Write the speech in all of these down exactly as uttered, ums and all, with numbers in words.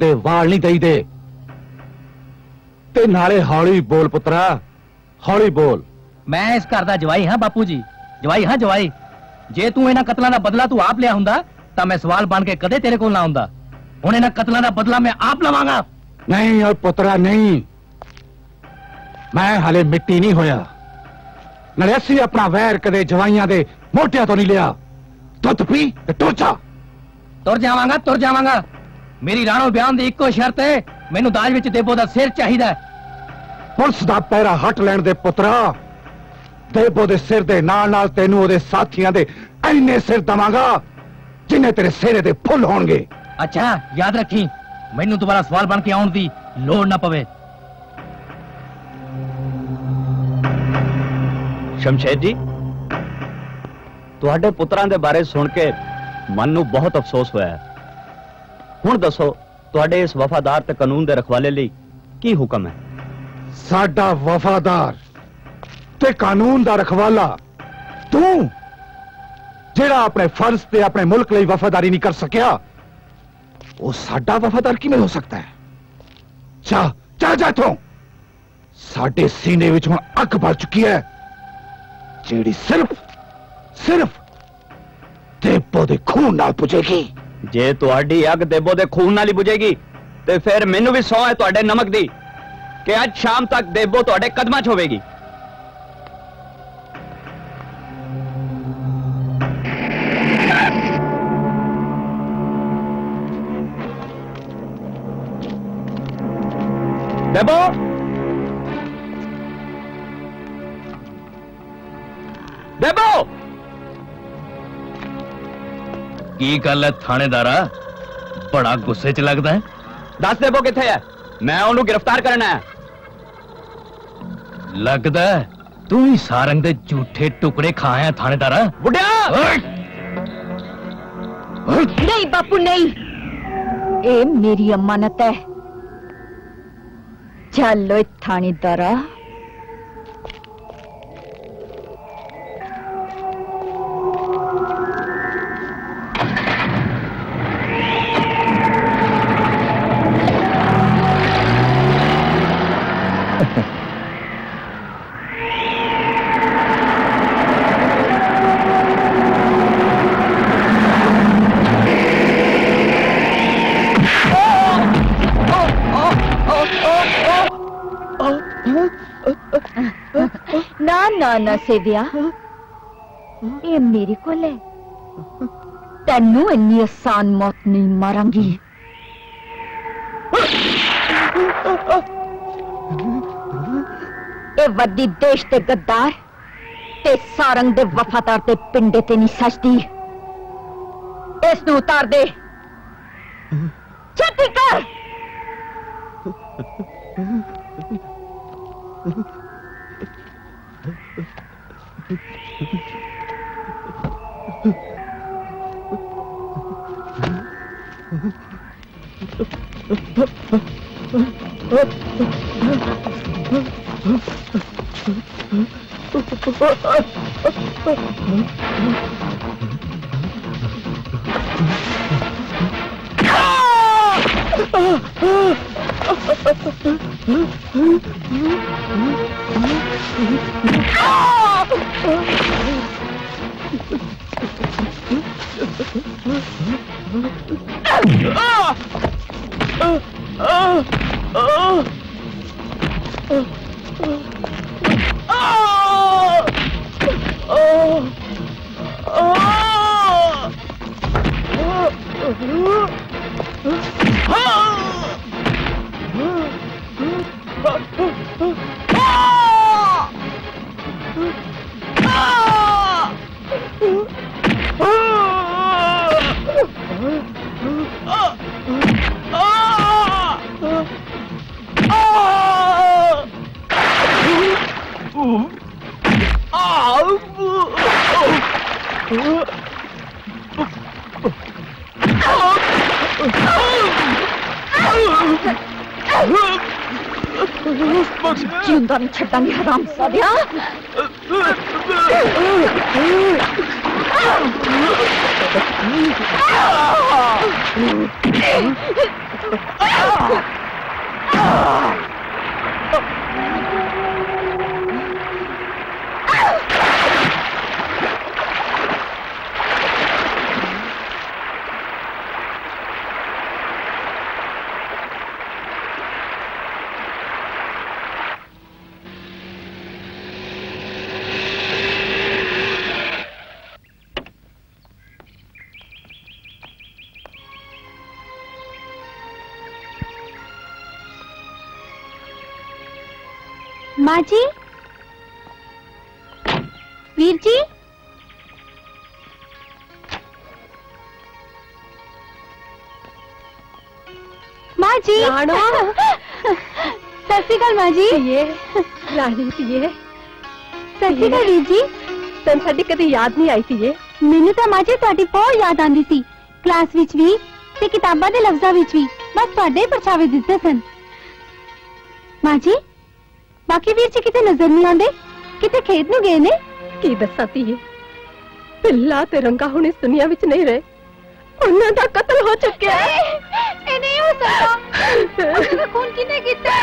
दे वाल नहीं दई दे। ते नाले हौली बोल पुत्रा, हौली बोल। मैं इस घर दा जवाई हाँ बापू जी, जवाई हाँ जवाई। जे तू इन्हां कतलां दा बदला तू आप लिया हुंदा तां मैं सवाल बन के कदे तेरे कोल ना हुंदा। हुण इन्हां कतलां दा बदला मैं आप लवांगा। नहीं और पुत्रा नहीं, मैं हले मिट्टी नहीं होया। नाले असीं अपना वैर कदे जवाइयां दे मोटियां तो नहीं लिया। दुध पी ते टुर जा। तुर जावांगा तुर जावांगा। मेरी राणो बयान दी इक्को शर्त है, मैनू दाज विच देबो दा सिर चाहिदा। पुलिस दा पैरा हट लैण दे पुत्रा। देबो दे सिर दे नाल नाल तेनू ओदे साथियां दे इन्ने सिर दवांगा जिन्ने तेरे सिरे दे फुल होणगे। अच्छा याद रखी, मैनू दोबारा सवाल बन के आउण दी लोड़ ना पवे। शमशेर जी, तुहाडे पुत्रां दे बारे सुन के मन नू बहुत अफसोस होया है। हुण दसो तुहाडे इस वफादार ते कानून दे रखवाले लई की हुक्म है? साडा वफादार ते कानून दा रखवाला तू, जेड़ा अपने फर्ज ते अपने मुल्क लई वफादारी नहीं कर सकिया, वो साडा वफादार किवें हो सकता है? जा जा जा इथों। साडे सीने विच हुण अग बढ़ चुकी है, जेड़ी सिर्फ सिर्फ देबो दे खून नाल बुझेगी। जे तुहाडी अग देबो दे खून नाल ही बुझेगी ते फिर मैनू भी सौं है तुहाडे नमक दी कि आज शाम तक देबो तुहाडे कदमां च होवेगी। देबो, देबो, की गल है थानेदारा, बड़ा गुस्से च लगदा है। दस देबो किथे है, मैं उन्हें गिरफ्तार करना है। लगदा है तू ही सारंग दे झूठे टुकड़े खाया थानेदारा। बुढ़िया, नहीं बापू नहीं, ए मेरी अमानत है। चलो थानेदारा। ना ना ना सेविया, ये मेरी को ले, तेनू इन्नी आसान मौत नहीं मारांगी। ए वड्डी देश दे गद्दार ते सारंग दे वफादार ते पिंडे ते नहीं सजदी। इसनू उतार दे, छेती कर। जिंदा नहीं छड़ांगे हराम सादिया। माँ जी, वीर जी, माँ जी, राणो। सत श्री अकाल माँ जी। ये रानी धीए, सत श्री अकाल वीर जी। तन साडी कदी याद नहीं आई थी। मैनू तो माँ जी तुहाडी बहुत याद आंदी सी, क्लास विच भी ते किताबां दे लफ्ज़ां विच भी, बस तुहाडे ही परछावे दिसदे सन। माँ जी, बाकी वीर जी किते नजर नहीं आंदे, किते खेत नूं गए ने? की दस्सां धीए, पिल्ला ते रंगा हुण इस दुनिया विच नहीं रहे, उन्हां दा कत्ल हो चुक्या है। ए नहीं हो सकता, उनका खून किने कीता?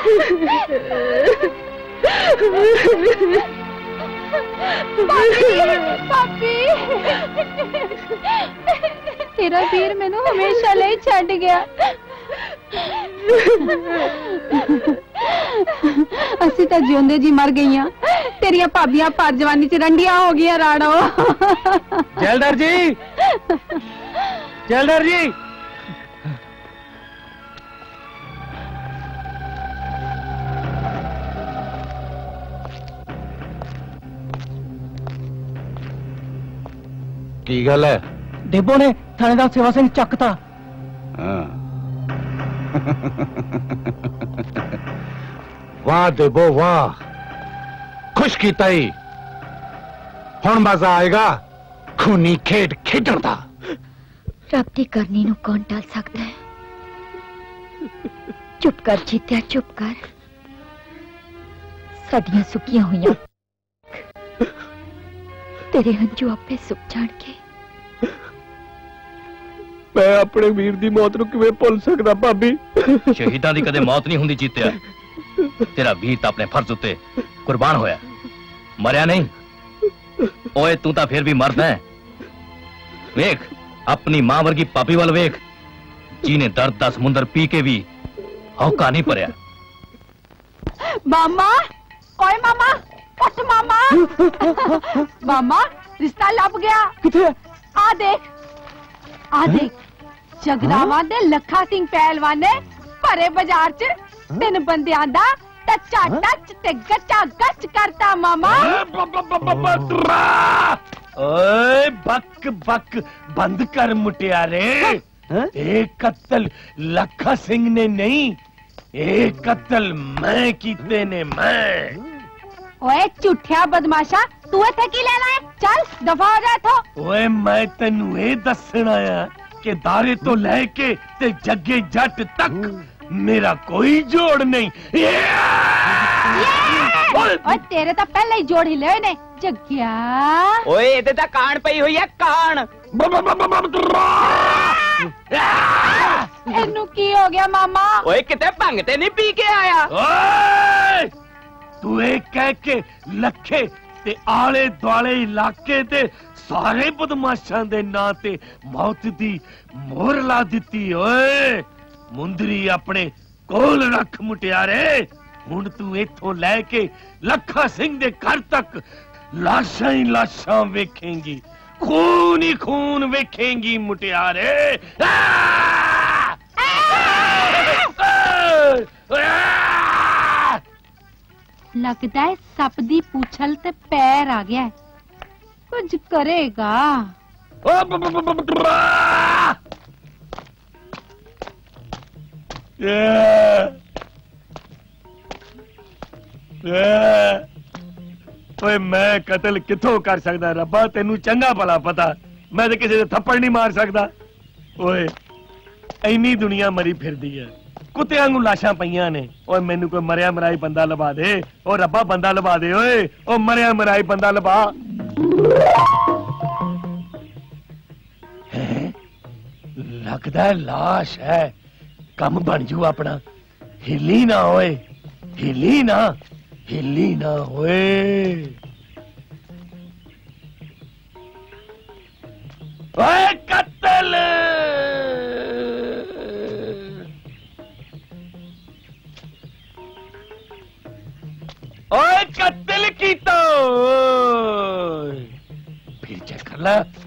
पापी, तेरा वीर मैनू हमेशा ले छड़ गया। असी तो जिंदे जी मर गईयां, तेरिया भाबियां पर जवानी च रंडियां हो गईयां। राणो, जेलदार जी, जेलदार जी, की गल है? डेबो ने थानेदार सेवा सिंह चकता। हाँ। वाह देबो वाह, खुश कीता ही। हुण मजा आएगा खूनी खेड खेडण दा। रब दी करनी नू कौन टाल सकता है? चुप कर जीत्या, चुप कर। साडियां सुकियां हुईयां तेरे हंझू आपे सुक जाणगे। मैं अपने वीर दी मौत नूं किवें भुल सकदा भाभी? शहीदां दी कदे मौत नहीं हुंदी जीत्या। तेरा वीर तां अपने फर्ज उत्ते कुर्बान होया, मरिया नहीं। ओए तू तां फिर भी मर्द है। वेख अपनी मां वर्गी पापी वाल वेख, जिने दर्द दा समुंदर पी के भी हौका नहीं भरिया। मामा, ओए मामा, उठ मामा। मामा, रिश्ता लभ गया। किथे? आ देख, आ देख, जगरावा दे लखा सिंह पहलवान ने भरे बाजार च तीन बंदियां दा टचा टच ते गचा गच करता। मामा ओए बक बक बंद कर मुटियारे। एक कत्ल लखा सिंह ने नहीं, एक कत्ल मैं कीते ने मैं। ओए झूठिया बदमाशा, तू इत्थे की लेना है? चल दफा हो जा इत्थों। ओए मैं तेनू ये दसण आया कि दारे तो लेके ते जग्गे जट तक मेरा कोई जोड़ नहीं। ओए तेरे तो पहले ही जोड़ हिले हुए ने जग्गिया। ओए इहदे तां कान पई हुई है, कान। इनू की हो गया मामा? ओए किते भंग ते नहीं पी के आया? ओए तू ये कह के लखे ते आले दुआले इलाके दे सारे बदमाशां दे नां ते मौत दी मोहर ला दित्ती। ओए मुंदरी अपने कोल रख मुटियारे। हुण तू इथों लैके लखा सिंह दे घर तक लाशां ही लाशां वेखेंगी, खून ही खून वेखेंगी मुटियारे। लगता है सप दी पूछल ते पैर आ गया है, कुछ करेगा। ओए मैं कत्ल किथों कर सकदा रब्बा, तेनू चंगा भला पता। मैं तो किसी दे थप्पड़ नहीं मार सकदा। ओए इन्नी दुनिया मरी फिरदी है, कुत्तियां नूं लाशां पईयां ने। ओए मैनू कोई मरिया मराई बंदा लभा दे। ओ रब्बा बंदा लभा दे। ओए ओ मरिया मराई बंदा लभा। लगदा है लाश है, कम बन जू अपना। हिली ना ओए, हिली ना, हिली ना ओए। ओए कत्ल, ओए कत्ल कीता। फिर चेक कर ला।